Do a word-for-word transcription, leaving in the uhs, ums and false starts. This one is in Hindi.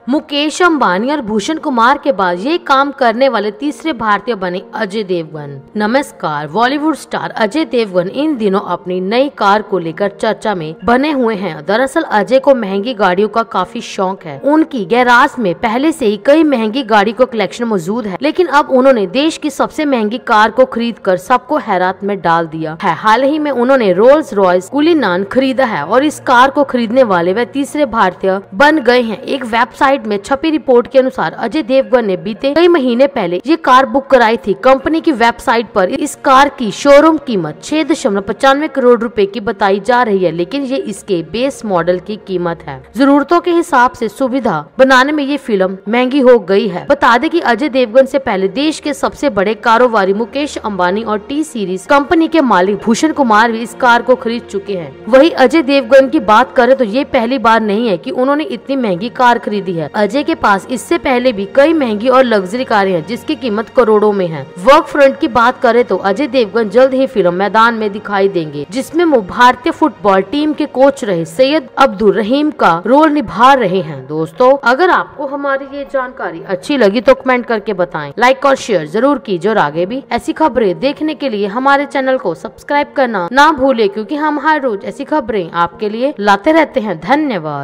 मुकेश अंबानी और भूषण कुमार के बाद ये काम करने वाले तीसरे भारतीय बने अजय देवगन। नमस्कार। बॉलीवुड स्टार अजय देवगन इन दिनों अपनी नई कार को लेकर चर्चा में बने हुए हैं। दरअसल अजय को महंगी गाड़ियों का काफी शौक है। उनकी गैराज में पहले से ही कई महंगी गाड़ी को कलेक्शन मौजूद है, लेकिन अब उन्होंने देश की सबसे महंगी कार को खरीद कर सबको हैरत में डाल दिया है। हाल ही में उन्होंने रोल्स रॉयस कुलीनान खरीदा है और इस कार को खरीदने वाले वह तीसरे भारतीय बन गए हैं। एक वेबसाइट में छपी रिपोर्ट के अनुसार अजय देवगन ने बीते कई महीने पहले ये कार बुक कराई थी। कंपनी की वेबसाइट पर इस कार की शोरूम कीमत छह दशमलव पचानवे करोड़ रुपए की बताई जा रही है, लेकिन ये इसके बेस मॉडल की कीमत है। जरूरतों के हिसाब से सुविधा बनाने में ये फिल्म महंगी हो गई है। बता दें कि अजय देवगन से पहले देश के सबसे बड़े कारोबारी मुकेश अंबानी और टी सीरीज कंपनी के मालिक भूषण कुमार भी इस कार को खरीद चुके हैं। वही अजय देवगन की बात करें तो ये पहली बार नहीं है कि उन्होंने इतनी महंगी कार खरीदी है। अजय के पास इससे पहले भी कई महंगी और लग्जरी कारें हैं जिसकी कीमत करोड़ों में है। वर्क फ्रंट की बात करें तो अजय देवगन जल्द ही फिल्म मैदान में दिखाई देंगे, जिसमें वो भारतीय फुटबॉल टीम के कोच रहे सैयद अब्दुल रहीम का रोल निभा रहे हैं। दोस्तों, अगर आपको हमारी ये जानकारी अच्छी लगी तो कमेंट करके बताएं, लाइक और शेयर जरूर कीजिए और आगे भी ऐसी खबरें देखने के लिए हमारे चैनल को सब्सक्राइब करना ना भूले, क्योंकि हम हर रोज ऐसी खबरें आपके लिए लाते रहते हैं। धन्यवाद।